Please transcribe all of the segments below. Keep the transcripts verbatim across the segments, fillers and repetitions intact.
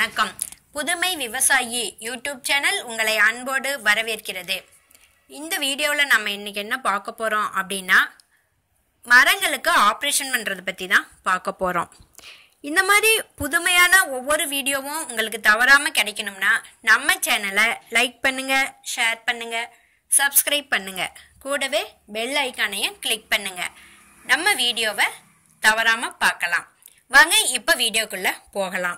வணக்கம். புதுமை விவசாயி யூடியூப் சேனல் உங்களை அன்போடு வரவேற்கிறது. இந்த வீடியோவில் நம்ம இன்னைக்கு என்ன பார்க்க போகிறோம் அப்படின்னா, மரங்களுக்கு ஆப்ரேஷன் பண்ணுறது பற்றி தான் பார்க்க போகிறோம். இந்த மாதிரி புதுமையான ஒவ்வொரு வீடியோவும் உங்களுக்கு தவறாமல் கிடைக்கணும்னா நம்ம சேனலை லைக் பண்ணுங்கள், ஷேர் பண்ணுங்கள், சப்ஸ்கிரைப் பண்ணுங்கள், கூடவே பெல் ஐக்கானையும் கிளிக் பண்ணுங்கள். நம்ம வீடியோவை தவறாமல் பார்க்கலாம். வாங்க இப்போ வீடியோக்குள்ளே போகலாம்.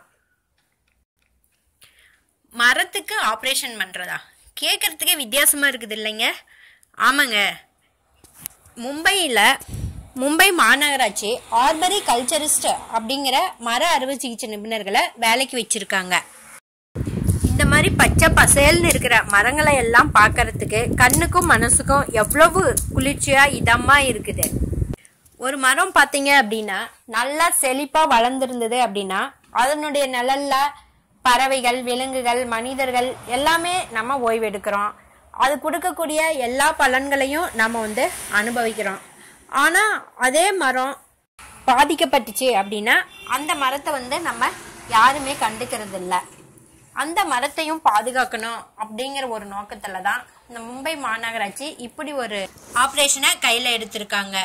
மரத்துக்கு ஆப்ரேஷன் பண்ணுறதா கேட்குறதுக்கே வித்தியாசமாக இருக்குது இல்லைங்க? ஆமாங்க, மும்பையில் மும்பை மாநகராட்சி ஆர்பரி கல்ச்சரிஸ்ட் அப்படிங்கிற மர அறுவை சிகிச்சை நிபுணர்களை வேலைக்கு வச்சுருக்காங்க. இந்த மாதிரி பச்சை பசேல்னு இருக்கிற மரங்களை எல்லாம் பார்க்கறதுக்கு கண்ணுக்கும் மனசுக்கும் எவ்வளவு குளிர்ச்சியாக இதமாக இருக்குது. ஒரு மரம் பார்த்தீங்க அப்படின்னா நல்லா செழிப்பாக வளர்ந்துருந்தது அப்படின்னா அதனுடைய நிழல்ல பறவைகள், விலங்குகள், மனிதர்கள் எல்லாமே நம்ம ஓய்வெடுக்கிறோம். அது கொடுக்கக்கூடிய எல்லா பலன்களையும் நம்ம வந்து அனுபவிக்கிறோம். ஆனால் அதே மரம் பாதிக்கப்பட்டுச்சு அப்படின்னா அந்த மரத்தை வந்து நம்ம யாருமே கண்டுக்கிறது இல்லை. அந்த மரத்தையும் பாதுகாக்கணும் அப்படிங்கிற ஒரு நோக்கத்துல தான் இந்த மும்பை மாநகராட்சி இப்படி ஒரு ஆப்ரேஷனை கையில் எடுத்திருக்காங்க.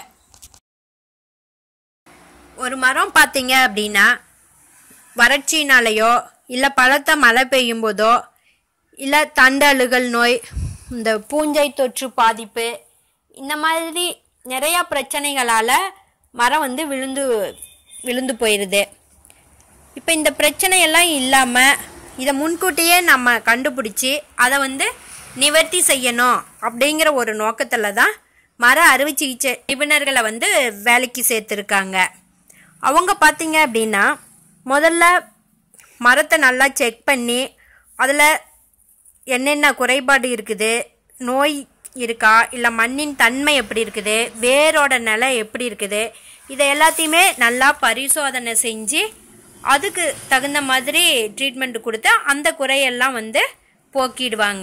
ஒரு மரம் பார்த்தீங்க அப்படின்னா வறட்சினாலேயோ இல்லை பலத்த மழை பெய்யும் போதோ இல்லை தண்டு அழுகல் நோய், இந்த பூஞ்சை தொற்று பாதிப்பு, இந்த மாதிரி நிறையா பிரச்சனைகளால் மரம் வந்து விழுந்து விழுந்து போயிடுது. இப்போ இந்த பிரச்சனையெல்லாம் இல்லாமல் இதை முன்கூட்டியே நம்ம கண்டுபிடிச்சி அதை வந்து நிவர்த்தி செய்யணும் அப்படிங்கிற ஒரு நோக்கத்தில் தான் மர அறுவை சிகிச்சை நிபுணர்களை வந்து வேலைக்கு சேர்த்துருக்காங்க. அவங்க பார்த்தீங்க அப்படின்னா முதல்ல மரத்தை நல்லா செக் பண்ணி அதில் என்னென்ன குறைபாடு இருக்குது, நோய் இருக்கா, இல்லை மண்ணின் தன்மை எப்படி இருக்குது, வேரோட நிலை எப்படி இருக்குது, இதை எல்லாத்தையுமே நல்லா பரிசோதனை செஞ்சு அதுக்கு தகுந்த மாதிரி ட்ரீட்மெண்ட் கொடுத்து அந்த குறையெல்லாம் வந்து போக்கிடுவாங்க.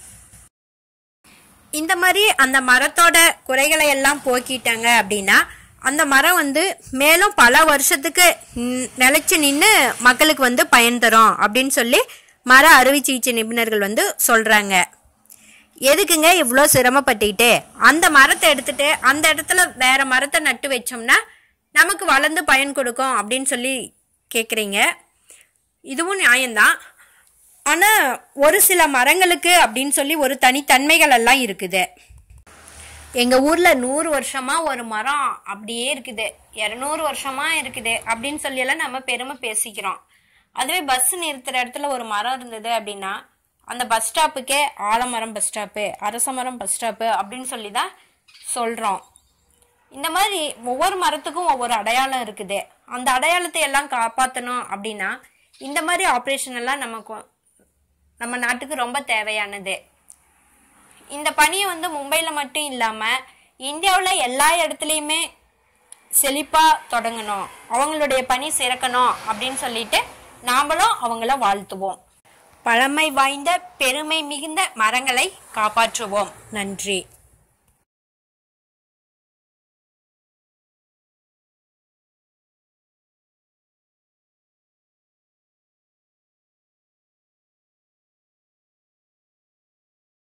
இந்த மாதிரி அந்த மரத்தோட குறைகளை எல்லாம் போக்கிட்டாங்க அப்படின்னா அந்த மரம் வந்து மேலும் பல வருஷத்துக்கு நிலைச்சு நின்று மக்களுக்கு வந்து பயன் தரும் அப்படின்னு சொல்லி மர அறுவை சிகிச்சை நிபுணர்கள் வந்து சொல்கிறாங்க. எதுக்குங்க இவ்வளோ சிரமப்பட்டுக்கிட்டு அந்த மரத்தை எடுத்துட்டு அந்த இடத்துல வேற மரத்தை நட்டு வச்சோம்னா நமக்கு வளர்ந்து பயன் கொடுக்கும் அப்படின்னு சொல்லி கேட்குறீங்க. இதுவும் நியாயம்தான். ஆனால் ஒரு சில மரங்களுக்கு அப்படின்னு சொல்லி ஒரு தனித்தன்மைகள் எல்லாம் இருக்குது. எங்கள் ஊரில் நூறு வருஷமாக ஒரு மரம் அப்படியே இருக்குது, இரநூறு வருஷமாக இருக்குது அப்படின்னு சொல்லியெல்லாம் நம்ம பெருமை பேசிக்கிறோம். அதுவே பஸ் நிறுத்துகிற இடத்துல ஒரு மரம் இருந்தது அப்படின்னா அந்த பஸ் ஸ்டாப்புக்கே ஆலமரம் பஸ் ஸ்டாப்பு, அரச மரம் பஸ் ஸ்டாப்பு அப்படின்னு சொல்லி தான் சொல்கிறோம். இந்த மாதிரி ஒவ்வொரு மரத்துக்கும் ஒவ்வொரு அடையாளம் இருக்குது. அந்த அடையாளத்தை எல்லாம் காப்பாற்றணும் அப்படின்னா இந்த மாதிரி ஆப்ரேஷன் எல்லாம் நமக்கு நம்ம நாட்டுக்கு ரொம்ப தேவையானது. இந்த பணியை வந்து மும்பையில் மட்டும் இல்லாமல் இந்தியாவில் எல்லா இடத்துலையுமே செழிப்பாக தொடங்கணும், அவங்களுடைய பணி சிறக்கணும் அப்படின்னு சொல்லிட்டு நாமளும் அவங்கள வாழ்த்துவோம். பழமை வாய்ந்த பெருமை மிகுந்த மரங்களை காப்பாற்றுவோம். நன்றி.